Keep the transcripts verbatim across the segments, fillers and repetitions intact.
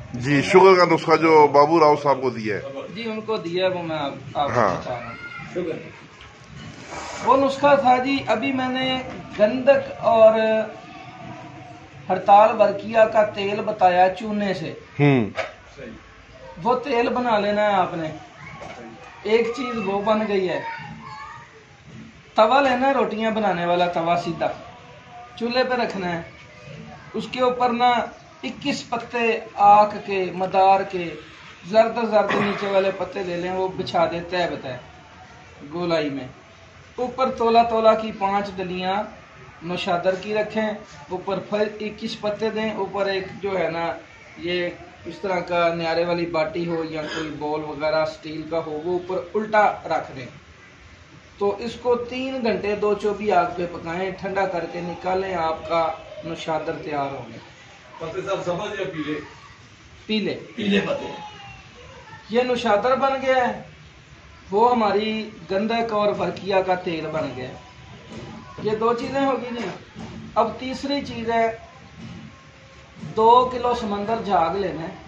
जी sugar का नुस्खा जो बाबू राव साहब को दिया है जी, उनको दिया है वो मैं आप, आपको हाँ। बता रहा हूँ। शुगर वो नुस्खा था जी, अभी मैंने गंधक और हड़ताल वर्किया का तेल बताया चूने से। हम्म वो तेल बना लेना है आपने। एक चीज वो बन गई है, तवा लेना है, रोटियां बनाने वाला तवा सीधा चूल्हे पे रखना है। उसके ऊपर ना इक्कीस पत्ते आक के, मदार के, जर्द जर्द नीचे वाले पत्ते ले लें, वो बिछा देते हैं बताए गोलाई में। ऊपर तोला तोला की पांच डलियां नौशादर की रखें, ऊपर फिर इक्कीस पत्ते दें, ऊपर एक जो है ना ये इस तरह का न्यारे वाली बाटी हो या कोई बॉल वगैरह स्टील का हो, वो ऊपर उल्टा रख दें। तो इसको तीन घंटे दो चौबी आग पे पकाएं, ठंडा करके निकालें, आपका नौशादर तैयार हो गया। पत्ते सब सफेद या पीले? पीले पीले पत्ते। ये नौशादर बन गया है, वो हमारी गंधक और वर्किया का तेल बन गया है। ये दो चीजें होगी जी। अब तीसरी चीज है, दो किलो समंदर झाग लेना है।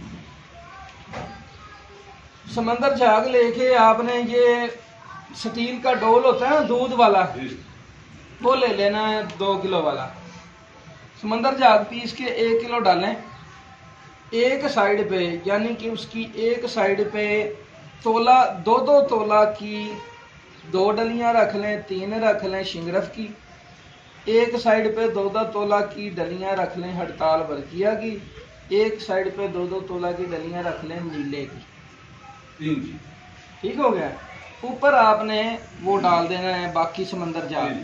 समंदर झाग लेके आपने ये स्टील का डोल होता है ना दूध वाला, वो ले लेना है दो किलो वाला। समंदर झाग पीस के एक किलो डालें। एक साइड पे यानी कि उसकी एक साइड पे तोला, दो दो तोला की दो डलियां रख लें, तीन रख लें शिंगरफ की। एक साइड पे दो दो तोला की डलियां रख लें हड़ताल वर्किया की। एक साइड पे दो दो तोला की डलियां रख लें नीले की। तीन जी ठीक हो गया। ऊपर आपने वो डाल देना है बाकी समंदर झाग।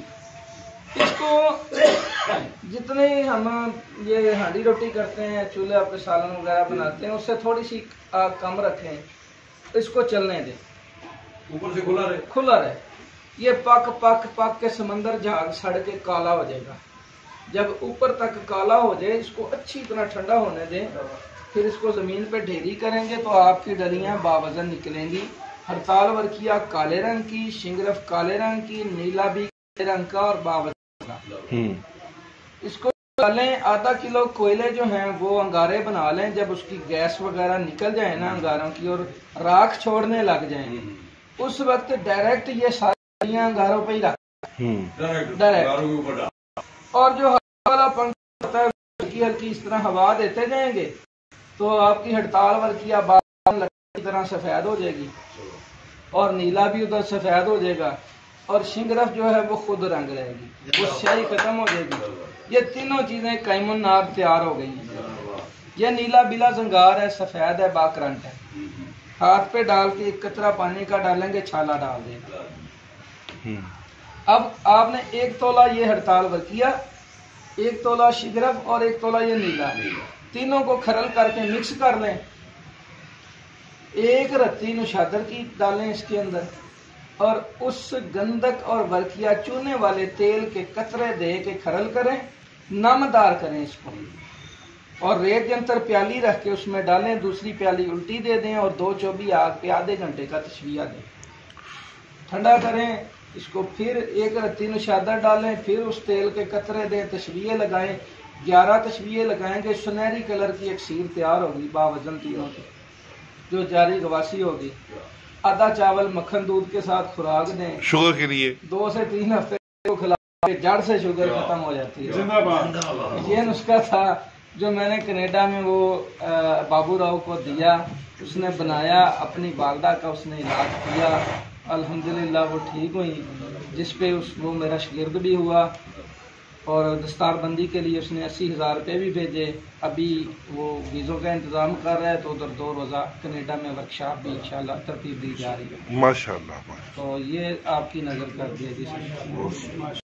इसको जितने हम ये हांडी रोटी करते हैं, चूल्हे पे सालन वगैरह बनाते हैं, उससे थोड़ी सी आग कम रखें। इसको चलने दें, ऊपर से खुला रहे खुला रहे। ये पक पक पक के समंदर झाग सड़ के काला हो जाएगा। जब ऊपर तक काला हो जाए, इसको अच्छी तरह ठंडा होने दें। फिर इसको जमीन पे ढेरी करेंगे तो आपकी डलियां बावजन निकलेंगी। हड़ताल वर्किया काले रंग की, शिंगरफ काले रंग की, नीला भी काले रंग का और बावजन का। इसको डालें। आधा किलो कोयले जो हैं वो अंगारे बना लें। जब उसकी गैस वगैरह निकल जाए ना अंगारों की और राख छोड़ने लग जाए, उस वक्त डायरेक्ट ये सारी अंगारों पे ही रख डायरेक्ट। और जो हवा वाला पंखा होता है, हल्की हल्की इस तरह हवा देते जाएंगे तो आपकी हड़ताल वर्किया की तरह सफेद हो जाएगी और नीला भी उधर सफेद हो जाएगा और शिंगरफ जो है वो खुद रंग रहेगी, वो स्याही खत्म हो जाएगी। ये तीनों चीजें कैमुन नार तैयार हो गई हैं। ये नीला बिला जंगार है, सफेद है, बाकरंट है। हाथ पे डाल के एक कतरा पानी का डालेंगे, छाला डाल देगा। अब आपने एक तोला ये हड़ताल वर्किया, एक तोला शिंगरफ और एक तोला ये नीला, तीनों को खरल करके मिक्स कर लें। एक रत्ती नौशादर की डालें इसके अंदर और उस गंधक और वर्किया चूने वाले तेल के कतरे दे के खरल करें, नमदार करें इसको और रेत यंत्र प्याली रख के उसमें डालें। दूसरी प्याली उल्टी दे दें और दो चौबी आग पे आधे घंटे का तशविया दें, ठंडा करें इसको। फिर एक रत्ती नौशादर डालें, फिर उस तेल के कतरे दें, तशविये लगाएं। ग्यारह तशविये लगाएंगे, सुनहरी कलर की एक सीर तैयार होगी बावजन तीनों की, जो जारी गवासी होगी। आधा चावल मक्खन दूध के साथ खुराक दें शुगर के लिए। दो से तीन हफ्ते को खिला के जड़ से शुगर खत्म हो जाती है। ये नुस्खा था जो मैंने कनाडा में वो बाबू राव को दिया। उसने बनाया, अपनी वालदा का उसने इलाज किया, अल्हम्दुलिल्लाह वो ठीक हुई, जिस पे उस वो मेरा शागिर्द भी हुआ और दस्तारबंदी के लिए उसने अस्सी हज़ार रुपये भी भेजे। अभी वो वीज़ों का इंतज़ाम कर रहा है तो उधर दो रोज़ा कनाडा में वर्कशॉप भी इंशाल्लाह तरतीब दी जा रही है। माशाल्लाह। तो ये आपकी नज़र कर दिया जी।